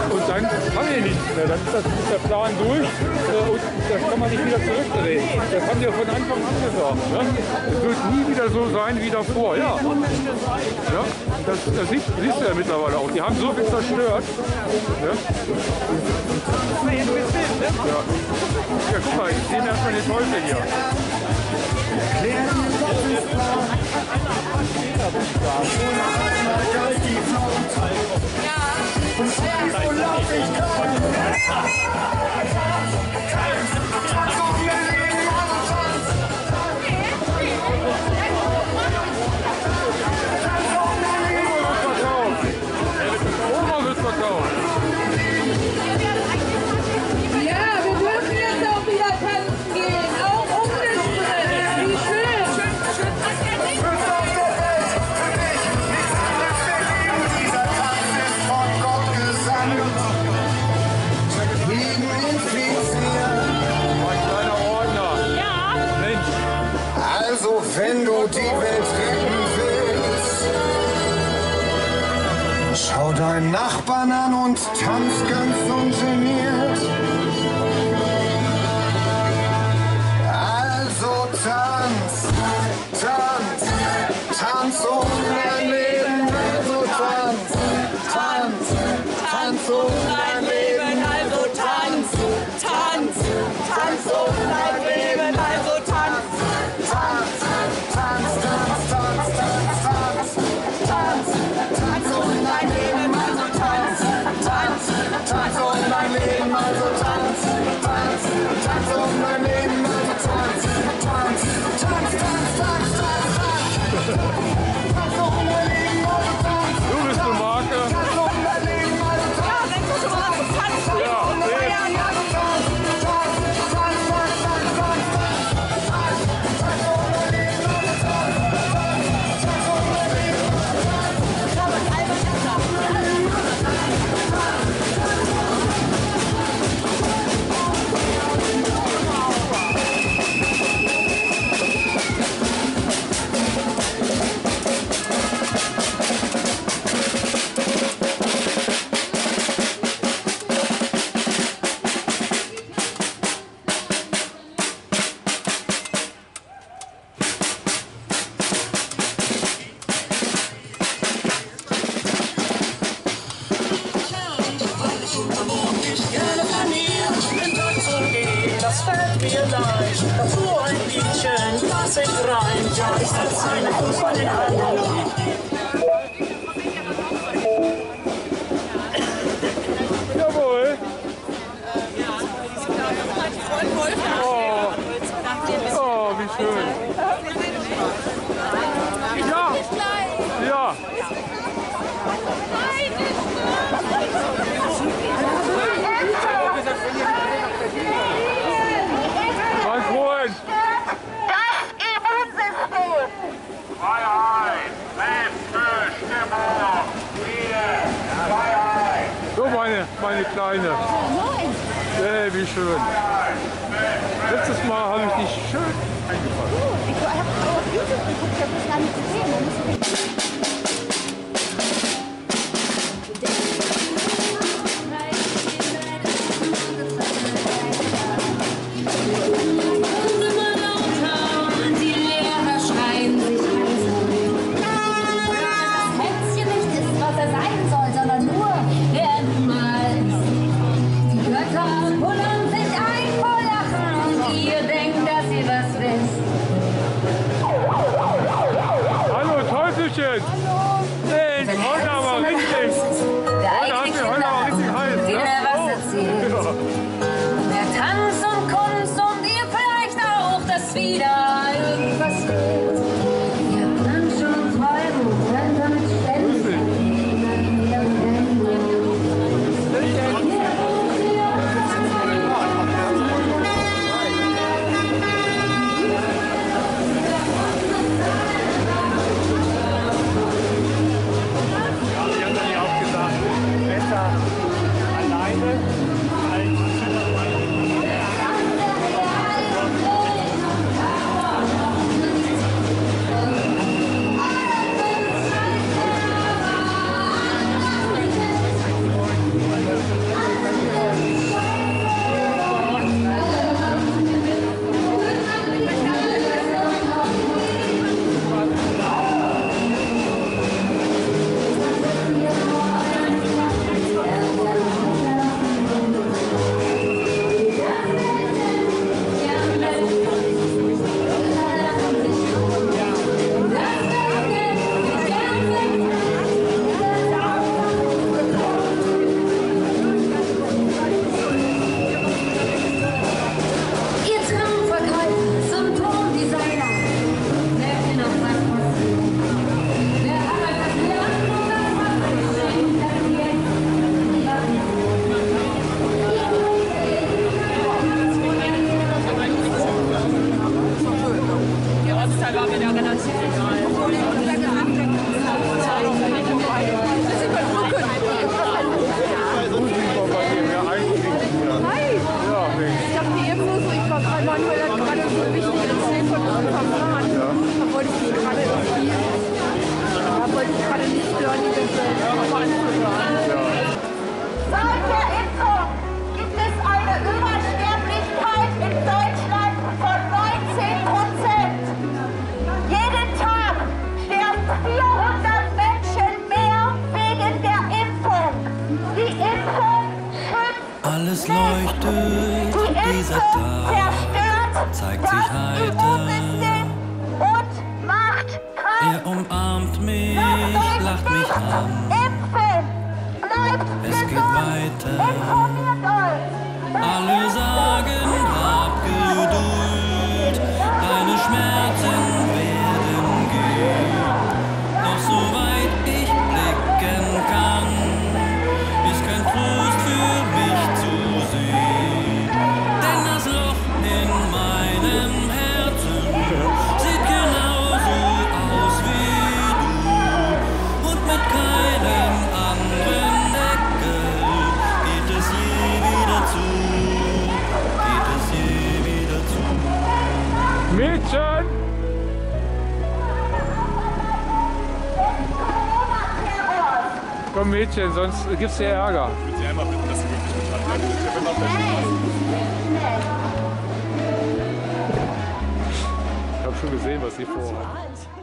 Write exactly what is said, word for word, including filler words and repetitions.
Und dann haben wir nichts mehr. Dann ist, das, ist der Plan durch äh, und das kann man nicht wieder zurückdrehen. Das haben wir von Anfang an gesagt. Ne? Es wird nie wieder so sein wie davor. Ja. Ja? Das, das siehst, siehst du ja mittlerweile auch. Die haben so viel zerstört. Ja, ja. Ja, guck mal, ich sehe erstmal die Teufel hier. Oma wird verkauft. Ja, wir dürfen jetzt auch wieder tanzen gehen. Auch umgeschrieben. Wie schön. Also wenn du die Welt retten willst, schau deinen Nachbarn an und tanz ganz ungeniert. Also tanz, tanz, tanz um dein Leben. Also tanz, tanz, tanz um dein Leben. Also tanz, tanz, tanz um dein Leben. Also tanz, tanz, tanz, tanz, tanz, tanz, tanz, tanz um dein Leben. Also tanz, tanz, tanz um dein Leben. Also tanz, tanz, tanz um dein Leben. Also tanz, tanz, tanz, tanz, tanz, tanz, tanz, tanz um dein Leben. Also tanz. Du bist eine Marke. Tanz um dein Leben. Also tanz. ja, dann mal tanz. Ja, Das fällt mir leicht, dazu ein Liedchen, das ich reimt, ja, ich setz eine Fuß in den anderen. jawohl. Oh, oh, wie schön. Ja, ja. Mein Freund. Das Immunsystem. Freiheit, Selbstbestimmung, Friede, Freiheit. So, meine, meine Kleine. Hey, wie schön. Letztes Mal habe ich dich schön eingefangen. Ich habe auf YouTube geguckt, ich habe das gar nicht gesehen. Man muss Hallo, Teufelchen. Hallo. Mensch, heute aber richtig. Heute hat mir heute aber richtig heiß. Wieder Ne? was erzählt. Ja. Der Tanz und Kunst und ihr vielleicht auch, dass wieder irgendwas fehlt. Ihr habt dann schon Träume und könnt damit ständig. Alles leuchtet, dieser Tag zeigt sich heiter. Er umarmt mich, lacht mich an. Es geht weiter. Alle sagen, hab Geduld, deine Schmerzen werden gehen. Doch soweit ich blicken kann, ist kein Trost für mich zu sehen. Denn das Loch in meinem Herzen sieht genauso aus wie du. Und mit keinem anderen Deckel geht es je wieder zu. Geht es je wieder zu. Mädchen! Komm Mädchen, sonst gibt's dir Ärger. Ich würde Sie einmal bitten, dass Sie wirklich mit anbleiben. Sie sind ja immer auf der Straße. Ich habe schon gesehen, was sie vorhat.